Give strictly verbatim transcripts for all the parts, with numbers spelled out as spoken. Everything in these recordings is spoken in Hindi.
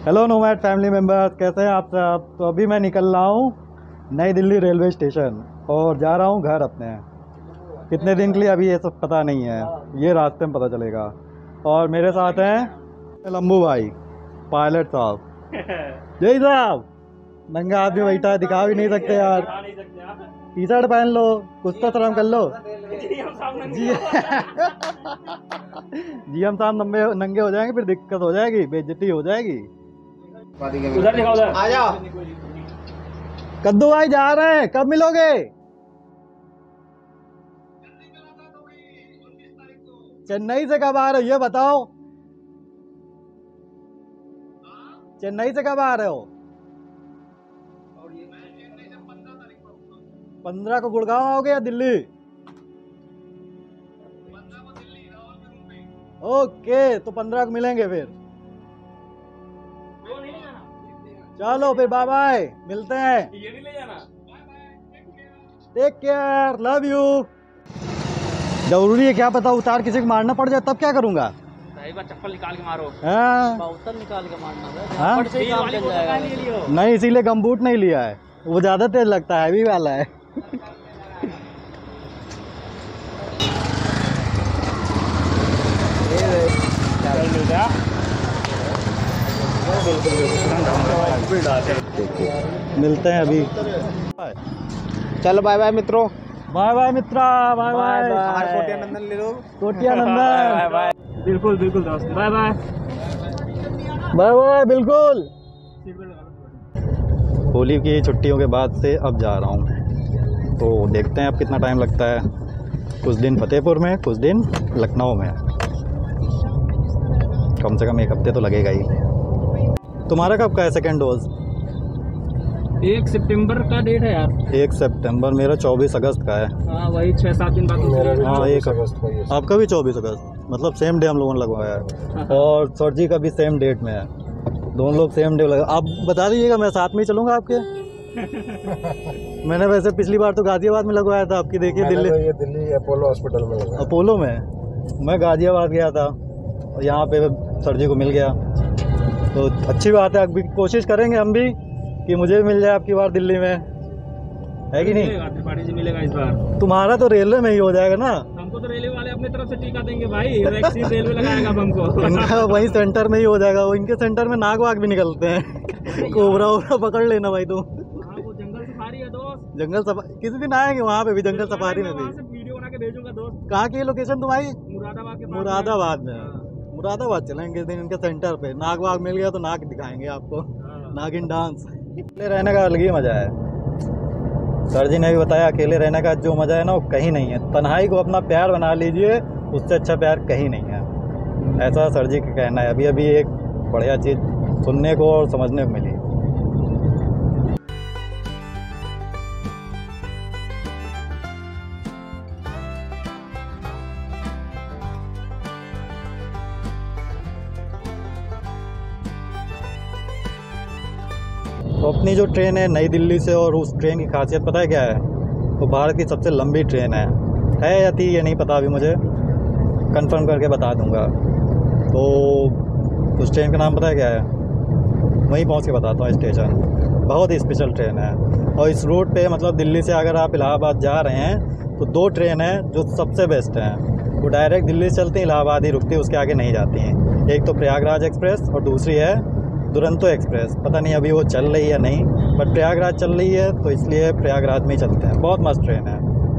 हेलो नोमैड फैमिली मेम्बर्स, कैसे हैं आप सब। तो अभी मैं निकल रहा हूँ नई दिल्ली रेलवे स्टेशन और जा रहा हूँ घर अपने। कितने दिन के लिए अभी ये सब पता नहीं है, ये रास्ते में पता चलेगा। और मेरे साथ हैं लंबू भाई, पायलट साहब। जय साहब, नंगा आदमी बैठा है, दिखा भी नहीं सकते यार। टी शर्ट पहन लो, कुछ तो शर्म कर लो। जी जी हम साहब नंगे नंगे हो जाएंगे, फिर दिक्कत हो जाएगी, बेइज्जती हो जाएगी। उधर दिखा, उधर आ जाओ। कद्दू भाई जा रहे हैं, कब मिलोगे? चेन्नई से कब आ रहे हो ये बताओ। चेन्नई से कब आ रहे हो? पंद्रह को गुड़गांव आओगे या दिल्ली? ओके, तो पंद्रह को मिलेंगे फिर। चलो फिर, बाय बाय, मिलते हैं। ये भी ले जाना। Take care, love you. जरूरी है क्या पता, उतार किसी को मारना पड़ जाए तब क्या करूंगा? सही बात, चप्पल निकाल के मारो। हाँ बाउतर निकाल के मारना है। हाँ? से ही काम चल जाएगा। नहीं, इसीलिए गमबूट नहीं लिया है, वो ज्यादा तेज लगता है, हैवी वाला है। मिलते हैं अभी। चलो बाय बाय मित्रों। बाय बाय मित्रा, बाय बाय। हमारे कोटिया नंदन ले लो। कोटिया नंदन, बाय बाय। बिल्कुल बिल्कुल दोस्त, बाय बाय बाय बाय, बिल्कुल। होली की छुट्टियों के बाद से अब जा रहा हूँ, तो देखते हैं अब कितना टाइम लगता है। कुछ दिन फतेहपुर में, कुछ दिन लखनऊ में, कम से कम एक हफ्ते तो लगेगा ही। तुम्हारा कब का है सेकेंड डोज? एक सितंबर का डेट है यार। एक सितंबर, मेरा चौबीस अगस्त का है। हाँ वही छह सात दिन बाद। हाँ एक अगस्त, आपका भी चौबीस अगस्त, मतलब सेम डे हम लोगों ने लगवाया है। और सर जी का भी सेम डेट में है, दोनों लोग सेम डे लगा। आप बता दीजिएगा, मैं साथ में ही चलूँगा आपके। मैंने वैसे पिछली बार तो गाजियाबाद में लगवाया था आपकी, देखिए दिल्ली ये दिल्ली अपोलो हॉस्पिटल में लगा। अपोलो में, मैं गाजियाबाद गया था और यहाँ पे सर जी को मिल गया। तो अच्छी बात है, अभी कोशिश करेंगे हम भी कि मुझे भी मिल जाए आपकी बार दिल्ली में, है कि नहीं? त्रिपाठी से मिलेगा इस बार। तुम्हारा तो रेलवे में ही हो जाएगा ना। हमको तो रेलवे वाले अपनी तरफ से टीका देंगे भाई, वैक्सीन रेलवे लगाएगा हमको। इनका वही सेंटर में ही हो जाएगा, वो इनके सेंटर में नाग वाग भी निकलते हैं। कोबरा वोबरा पकड़ लेना भाई तुम। वो जंगल सफारी है दोस्त। जंगल सफारी किसी दिन आएंगे, वहाँ पे भी जंगल सफारी में भी। वीडियो बना के भेजूंगा दोस्त। कहाँ की लोकेशन तुम्हारी? मुरादाबाद के पास। मुरादाबाद में। मुरादाबाद चलेंगे दिन इनके सेंटर पे। नाग वाग मिल गया तो नाग दिखाएंगे आपको, नागिन डांस। अकेले रहने का अलग ही मजा है। सर जी ने भी बताया, अकेले रहने का जो मजा है ना वो कहीं नहीं है। तन्हाई को अपना प्यार बना लीजिए, उससे अच्छा प्यार कहीं नहीं है, ऐसा सर जी का कहना है। अभी अभी एक बढ़िया चीज़ सुनने को और समझने को मिली। तो अपनी जो ट्रेन है नई दिल्ली से, और उस ट्रेन की खासियत पता है क्या है? तो भारत की सबसे लंबी ट्रेन है है या थी ये नहीं पता, अभी मुझे कंफर्म करके बता दूंगा। तो उस ट्रेन का नाम पता है क्या है? वहीं पहुंच के बताता हूँ स्टेशन। बहुत ही स्पेशल ट्रेन है। और इस रूट पे मतलब दिल्ली से अगर आप इलाहाबाद जा रहे हैं तो दो ट्रेन हैं जो सबसे बेस्ट हैं। वो डायरेक्ट दिल्ली से चलती हैं, इलाहाबाद ही रुकती है, उसके आगे नहीं जाती हैं। एक तो प्रयागराज एक्सप्रेस और दूसरी है दुरंतो एक्सप्रेस। पता नहीं अभी वो चल रही है या नहीं, बट प्रयागराज चल रही है तो इसलिए प्रयागराज में ही चलते हैं। बहुत मस्त ट्रेन है।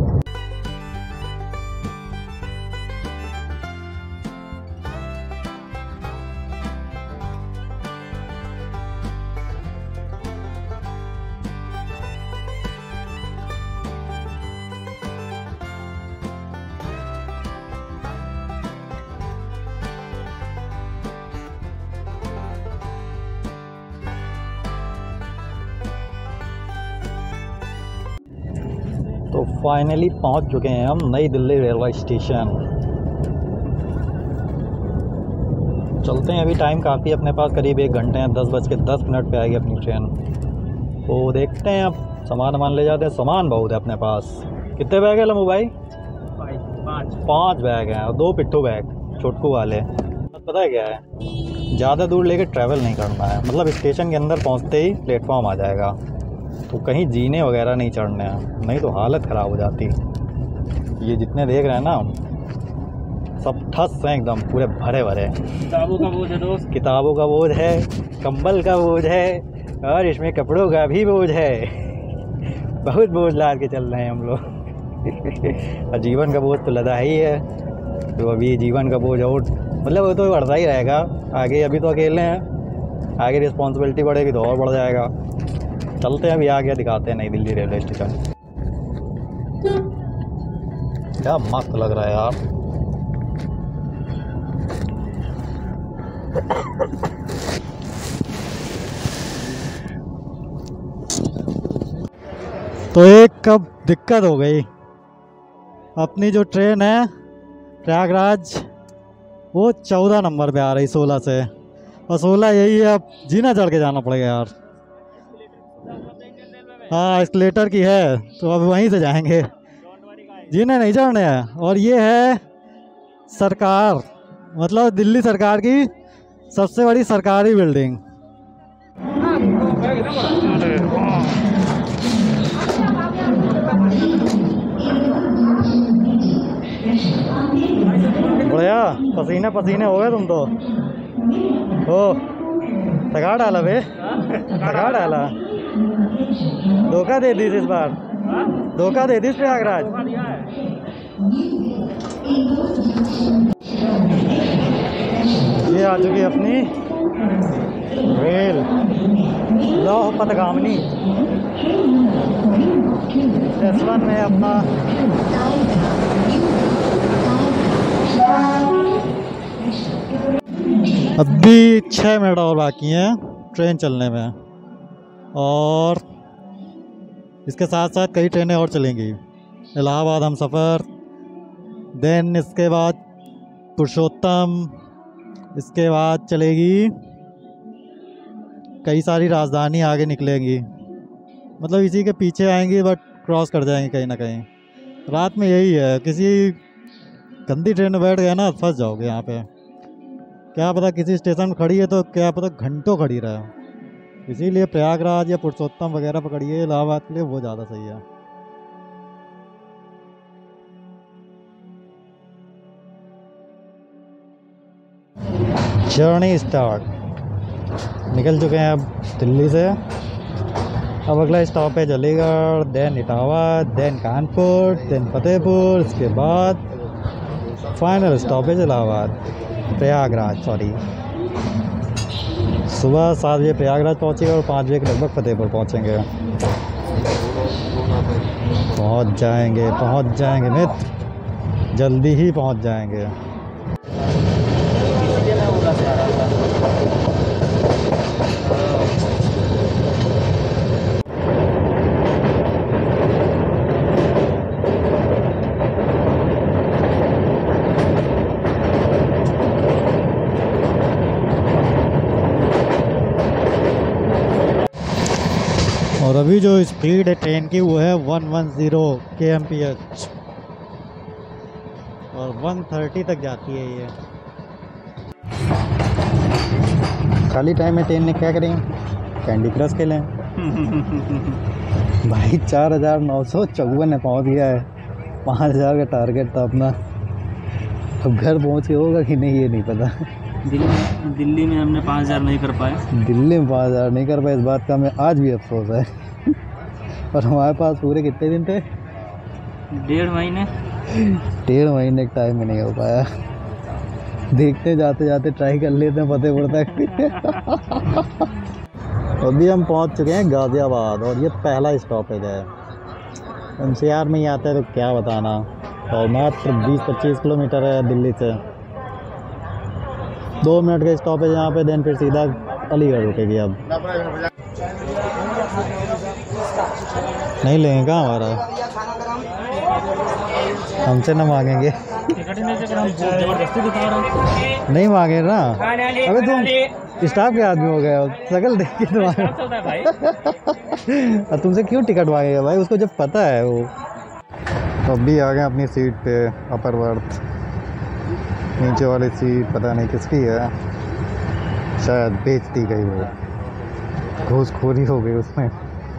तो फाइनली पहुंच चुके हैं हम नई दिल्ली रेलवे स्टेशन। चलते हैं, अभी टाइम काफ़ी अपने पास, करीब एक घंटे हैं। दस बज के दस मिनट पे आएगी अपनी ट्रेन। तो देखते हैं, अब सामान वामान ले जाते हैं। सामान बहुत है अपने पास। कितने बैग है लम्बू भाई? पाँच पाँच बैग हैं और दो पिट्ठू बैग छोटकू वाले। पता है क्या है, ज़्यादा दूर लेके ट्रैवल नहीं करना है, मतलब स्टेशन के अंदर पहुंचते ही प्लेटफॉर्म आ जाएगा, तो कहीं जीने वगैरह नहीं चढ़ने हैं, नहीं तो हालत ख़राब हो जाती। ये जितने देख रहे हैं ना सब ठस हैं एकदम, पूरे भरे भरे। किताबों का बोझ है दोस्त, किताबों का बोझ है, कंबल का बोझ है, और इसमें कपड़ों का भी बोझ है। बहुत बोझ लाद के चल रहे हैं हम लोग। और जीवन का बोझ तो लदा ही है, तो अभी जीवन का बोझ और मतलब वो तो बढ़ता ही रहेगा आगे। अभी तो अकेले हैं, आगे रिस्पॉन्सिबिलिटी बढ़ेगी तो और बढ़ जाएगा। चलते हैं अभी आगे, दिखाते हैं नई दिल्ली रेलवे स्टेशन। क्या मस्त लग रहा है यार। तो एक कब दिक्कत हो गई, अपनी जो ट्रेन है प्रयागराज वो चौदह नंबर पे आ रही सोलह से, और सोलह यही है, अब जीना चढ़ के जाना पड़ेगा यार। हाँ एस्केलेटर की है, तो अब वहीं से जाएंगे, जीने नहीं चढ़ने हैं। और ये है सरकार, मतलब दिल्ली सरकार की सबसे बड़ी सरकारी बिल्डिंग। बढ़िया, पसीने पसीने हो गए तुम तो। ओ थका डाला बे, थका डाला। धोखा दे दी इस बार, धोखा दे दी प्रयागराज। ये आ चुकी अपनी रेल लौह पथगामिनी। एस वन में अपना अभी छः मिनट और बाकी हैं ट्रेन चलने में, और इसके साथ साथ कई ट्रेनें और चलेंगी। इलाहाबाद हम सफ़र, देन इसके बाद पुरुषोत्तम, इसके बाद चलेगी कई सारी राजधानी आगे निकलेंगी, मतलब इसी के पीछे आएंगी बट क्रॉस कर जाएंगी कहीं ना कहीं। रात में यही है, किसी गंदी ट्रेन में बैठ गए ना फंस जाओगे यहाँ पे। क्या पता किसी स्टेशन में खड़ी है तो क्या पता घंटों खड़ी रहे, इसीलिए प्रयागराज या पुरुषोत्तम वगैरह पकड़िए इलाहाबाद के लिए, वो ज़्यादा सही है। जर्नी स्टार्ट, निकल चुके हैं अब दिल्ली से। अब अगला स्टॉप है Aligarh, then Etawah, then Kanpur, then Fatehpur, इसके बाद final stoppage Allahabad, Prayagraj sorry. सुबह सात बजे प्रयागराज पहुँचेंगे और पाँच बजे के लगभग फतेहपुर पहुँचेंगे। पहुँच जाएंगे पहुँच जाएंगे मित्र, जल्दी ही पहुँच जाएंगे। और अभी जो स्पीड है ट्रेन की वो है one one zero K M P H, और वन थर्टी तक जाती है ये। खाली टाइम में ट्रेन ने क्या करें, कैंडी क्रश खेलें। भाई चार हज़ार नौ सौ चौवन में पहुँच गया है, पाँच हज़ार का टारगेट था अपना। अब घर पहुँचे होगा कि नहीं ये नहीं पता। दिल्ली में दिल्ली में हमने पाँच हज़ार नहीं कर पाए, दिल्ली में पाँच हज़ार नहीं कर पाए, इस बात का हमें आज भी अफसोस है। और हमारे पास पूरे कितने दिन थे, डेढ़ महीने डेढ़ महीने के टाइम में नहीं हो पाया। देखते जाते जाते ट्राई कर लेते हैं फतेहपुर तक। अभी हम पहुंच चुके हैं गाज़ियाबाद, और ये पहला स्टॉपेज है। एन सी आर में ही आता है तो क्या बताना, और मात्र बीस पच्चीस किलोमीटर है दिल्ली से। दो मिनट का स्टॉपेज यहाँ पे, देन फिर सीधा अलीगढ़ रुकेगी। अब नहीं लेंगे कहाँ हमारा, हमसे ना मांगेंगे, जबरदस्ती दिखा रहे हैं। नहीं मांगे ना। अबे तुम स्टाफ के आदमी हो गए हो, शकल देख के तुम्हारा। तुमसे क्यों टिकट मांगेगा भाई, उसको जब पता है वो। तो अभी आ गए अपनी सीट पे, अपर बर्थ। नीचे वाली सीट पता नहीं किसकी है, शायद बेच दी गई वो, घूसखोरी हो गई उसमें।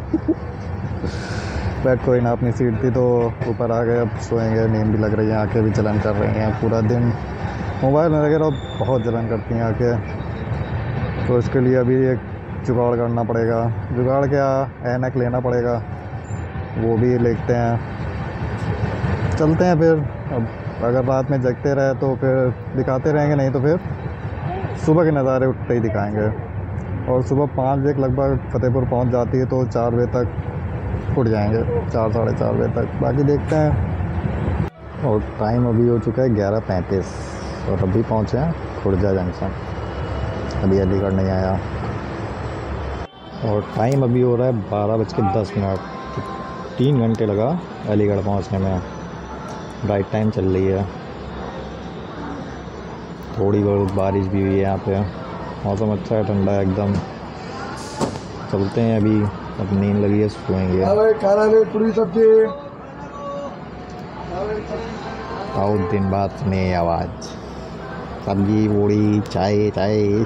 बट कोई ना, अपनी सीट थी तो ऊपर आ गए, अब सोएंगे, नींद भी लग रही है, आंखें भी जलन कर रही हैं, पूरा दिन मोबाइल में लगे रहो, बहुत जलन करती हैं आंखें। तो इसके लिए अभी एक जुगाड़ करना पड़ेगा। जुगाड़ क्या, ऐनक लेना पड़ेगा, वो भी लेते हैं। चलते हैं फिर। अब अगर रात में जगते रहे तो फिर दिखाते रहेंगे, नहीं तो फिर सुबह के नज़ारे उठते ही दिखाएंगे। और सुबह पाँच बजे लगभग फतेहपुर पहुंच जाती है, तो चार बजे तक उठ जाएंगे, चार साढ़े चार बजे तक, बाकी देखते हैं। और टाइम अभी हो चुका है ग्यारह पैंतीस और अभी पहुंचे हैं खुर्जा जंक्शन, अभी अलीगढ़ नहीं आया। और टाइम अभी हो रहा है बारह बज के दस मिनट, तीन घंटे लगा अलीगढ़ पहुंचने में। राइट टाइम चल रही है, थोड़ी बहुत बारिश भी हुई है यहाँ पे, मौसम अच्छा है, ठंडा है एकदम। चलते हैं अभी, अब नींद लगी है, सोएंगे। पूरी सब्जी बहुत दिन बाद सुने आवाज़, सब्जी पूड़ी चाय चाय।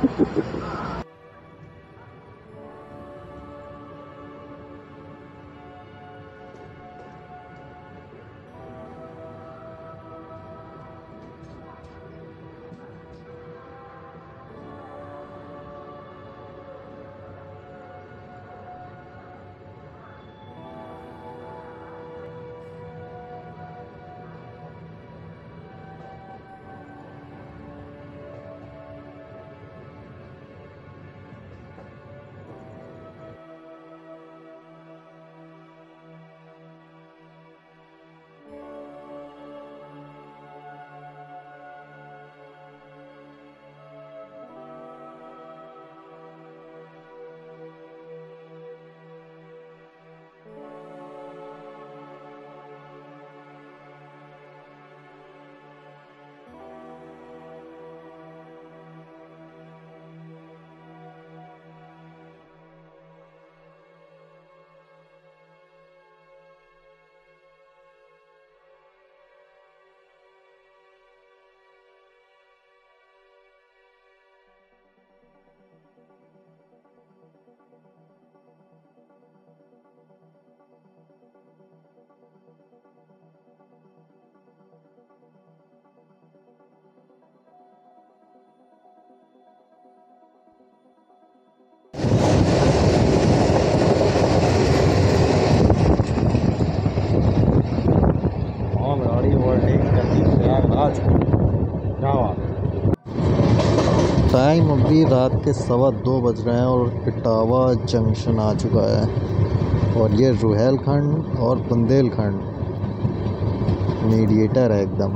टाइम अभी रात के सवा दो बज रहे हैं और इटावा जंक्शन आ चुका है। और ये रुहेलखंड और बुंदेलखंड मीडिएटर है एकदम।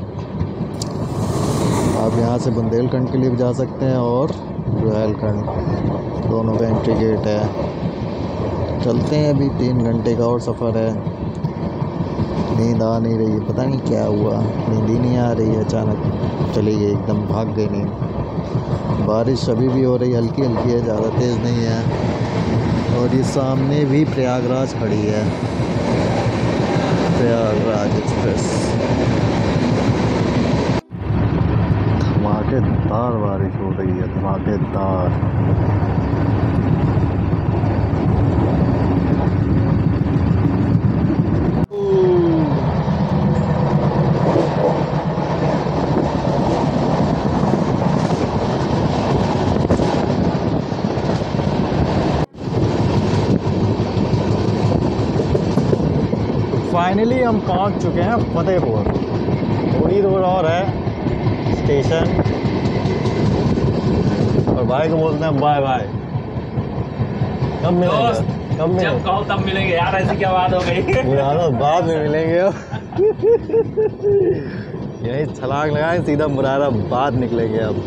आप यहाँ से बुंदेलखंड के लिए भी जा सकते हैं और रुहेलखंड, दोनों का एंट्री गेट है। चलते हैं, अभी तीन घंटे का और सफ़र है। नींद आ नहीं रही है, पता नहीं क्या हुआ, नींद ही नहीं आ रही है, अचानक चली गई, एकदम भाग गई नींद। बारिश अभी भी हो रही, हल्की हल्की है, ज़्यादा तेज़ नहीं है। और ये सामने भी प्रयागराज खड़ी है, प्रयागराज एक्सप्रेस। धमाकेदार बारिश हो रही है, धमाकेदार। फाइनली हम पहुंच चुके हैं फतेहपुर। थोड़ी दूर और है स्टेशन। और भाई को बोलते हैं बाय बाय। कब मिलेंगे? कब मिलेंगे? जब कहो तब मिलेंगे यार, ऐसी क्या बात हो गई? मुरादाबाद बाद में मिलेंगे अब। यही छलांग लगाए, सीधा मुरादाबाद निकलेंगे अब।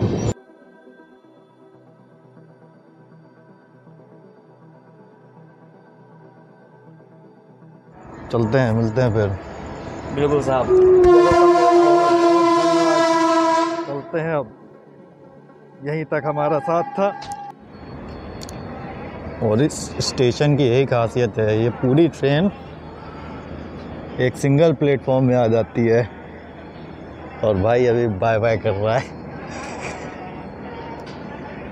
चलते हैं, मिलते हैं फिर। बिल्कुल साहब, चलते हैं अब, यहीं तक हमारा साथ था। और इस स्टेशन की यही खासियत है, ये पूरी ट्रेन एक सिंगल प्लेटफॉर्म में आ जाती है। और भाई अभी बाय बाय कर रहा है।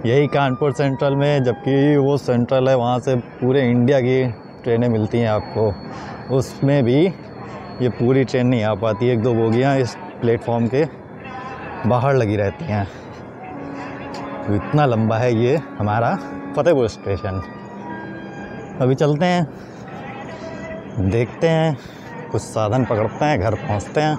यही कानपुर सेंट्रल में, जबकि वो सेंट्रल है, वहाँ से पूरे इंडिया की ट्रेनें मिलती हैं आपको। उसमें भी ये पूरी ट्रेन नहीं आ पाती, एक दो बोगियाँ इस प्लेटफॉर्म के बाहर लगी रहती हैं। तो इतना लंबा है ये हमारा फतेहपुर स्टेशन। अभी चलते हैं, देखते हैं, कुछ साधन पकड़ते हैं, घर पहुंचते हैं।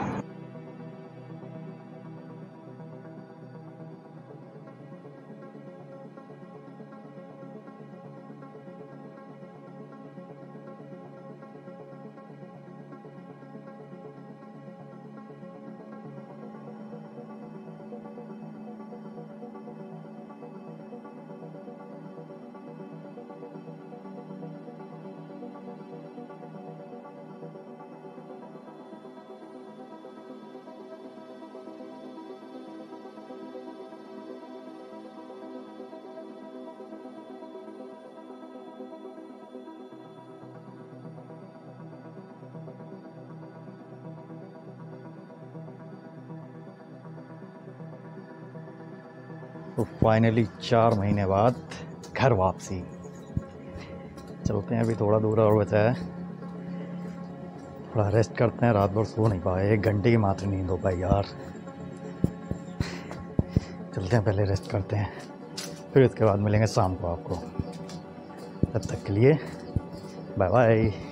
तो फाइनली चार महीने बाद घर वापसी। चलते हैं, अभी थोड़ा दूर और बचा है, थोड़ा रेस्ट करते हैं। रात भर सो नहीं पाए, एक घंटे की मात्र नींद हो पाई यार। चलते हैं, पहले रेस्ट करते हैं, फिर उसके बाद मिलेंगे शाम को आपको। तब तक के लिए बाय बाय।